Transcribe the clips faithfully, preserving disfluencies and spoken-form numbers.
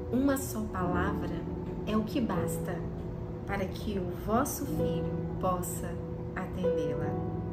uma só palavra é o que basta para que o vosso filho possa atendê-la.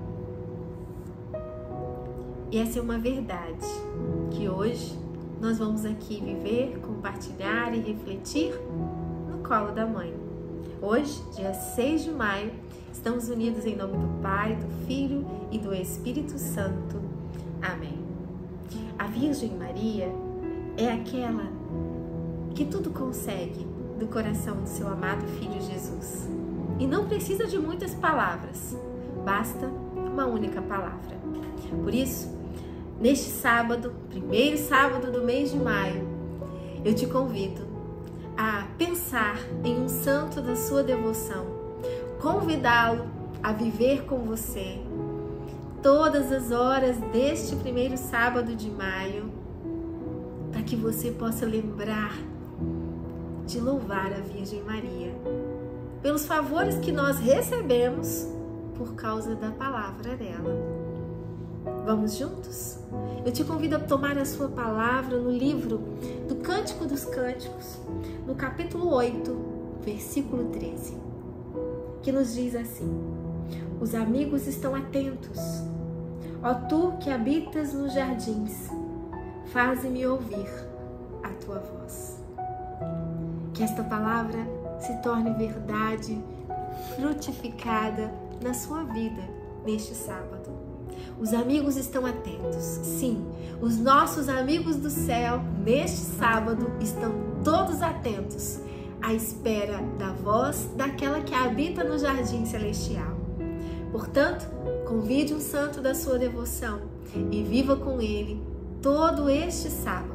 E essa é uma verdade que hoje nós vamos aqui viver, compartilhar e refletir no colo da mãe. Hoje, dia seis de maio, estamos unidos em nome do Pai, do Filho e do Espírito Santo. Amém. A Virgem Maria é aquela que tudo consegue do coração do seu amado Filho Jesus. E não precisa de muitas palavras, basta uma única palavra. Por isso, neste sábado, primeiro sábado do mês de maio, eu te convido a pensar em um santo da sua devoção, convidá-lo a viver com você todas as horas deste primeiro sábado de maio, para que você possa lembrar de louvar a Virgem Maria pelos favores que nós recebemos por causa da palavra dela. Vamos juntos? Eu te convido a tomar a sua palavra no livro do Cântico dos Cânticos, no capítulo oito, versículo treze, que nos diz assim: os amigos estão atentos, ó tu que habitas nos jardins, faze-me ouvir a tua voz. Que esta palavra se torne verdade, frutificada na sua vida neste sábado. Os amigos estão atentos. Sim, os nossos amigos do céu, neste sábado, estão todos atentos à espera da voz daquela que habita no jardim celestial. Portanto, convide um santo da sua devoção e viva com ele todo este sábado.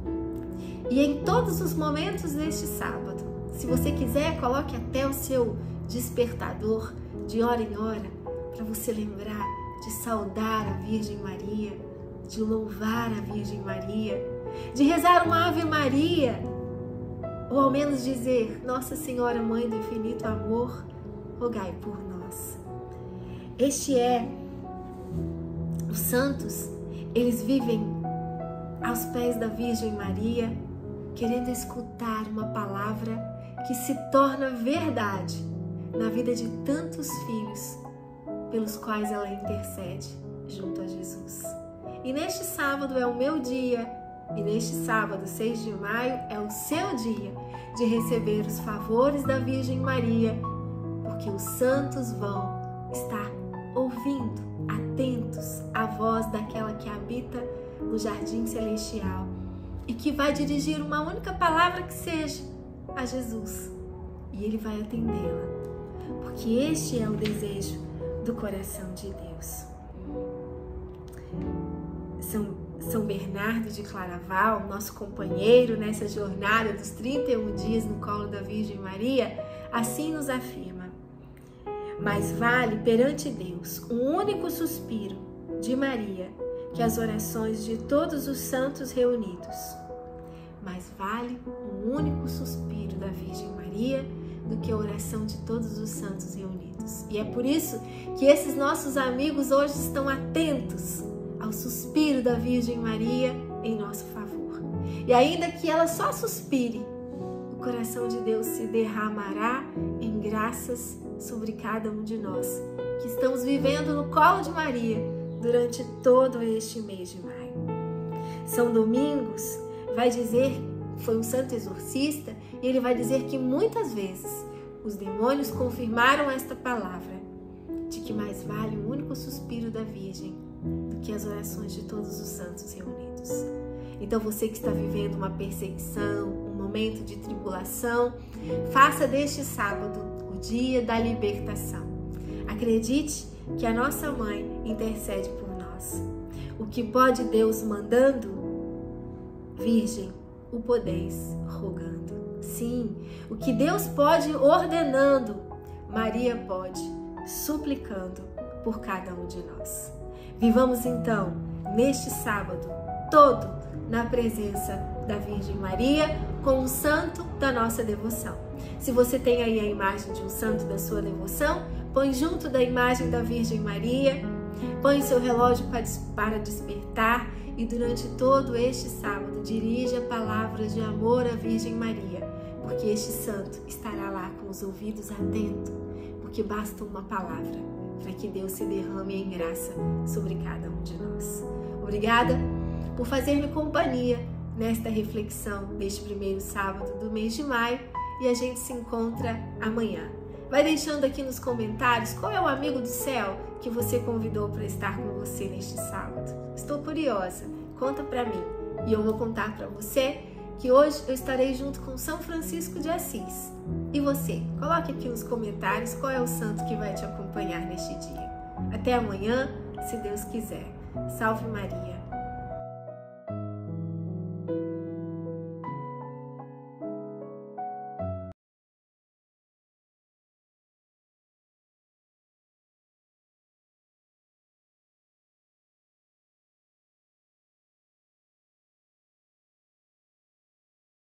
E em todos os momentos deste sábado, se você quiser, coloque até o seu despertador de hora em hora para você lembrar de saudar a Virgem Maria, de louvar a Virgem Maria, de rezar uma Ave Maria, ou ao menos dizer: Nossa Senhora, Mãe do Infinito Amor, rogai por nós. Este é, os santos, eles vivem aos pés da Virgem Maria, querendo escutar uma palavra que se torna verdade na vida de tantos filhos pelos quais ela intercede junto a Jesus. E neste sábado é o meu dia, e neste sábado, seis de maio, é o seu dia de receber os favores da Virgem Maria, porque os santos vão estar ouvindo, atentos à voz daquela que habita no jardim celestial e que vai dirigir uma única palavra que seja a Jesus, e ele vai atendê-la, porque este é o desejo do coração de Deus. São, São Bernardo de Claraval, nosso companheiro nessa jornada dos trinta e um dias no colo da Virgem Maria, assim nos afirma: mais vale perante Deus um único suspiro de Maria que as orações de todos os santos reunidos. Mais vale um único suspiro da Virgem Maria do que a oração de todos os santos reunidos. E é por isso que esses nossos amigos hoje estão atentos ao suspiro da Virgem Maria em nosso favor. E ainda que ela só suspire, o coração de Deus se derramará em graças sobre cada um de nós, que estamos vivendo no colo de Maria durante todo este mês de maio. São Domingos vai dizer, foi um santo exorcista, e ele vai dizer que muitas vezes os demônios confirmaram esta palavra, de que mais vale um único suspiro da Virgem do que as orações de todos os santos reunidos. Então você que está vivendo uma perseguição, um momento de tribulação, faça deste sábado o dia da libertação. Acredite que a nossa Mãe intercede por nós. O que pode Deus mandando, Virgem, o podeis rogando. Sim, o que Deus pode ordenando, Maria pode suplicando por cada um de nós. Vivamos então, neste sábado, todo na presença da Virgem Maria, com um santo da nossa devoção. Se você tem aí a imagem de um santo da sua devoção, põe junto da imagem da Virgem Maria, põe seu relógio para despertar e durante todo este sábado dirija palavras de amor à Virgem Maria, porque este santo estará lá com os ouvidos atentos, porque basta uma palavra para que Deus se derrame em graça sobre cada um de nós. Obrigada por fazer-me companhia nesta reflexão deste primeiro sábado do mês de maio e a gente se encontra amanhã. Vai deixando aqui nos comentários qual é o amigo do céu que você convidou para estar com você neste sábado. Estou curiosa, conta para mim e eu vou contar para você que hoje eu estarei junto com São Francisco de Assis. E você? Coloque aqui nos comentários qual é o santo que vai te acompanhar neste dia. Até amanhã, se Deus quiser. Salve Maria!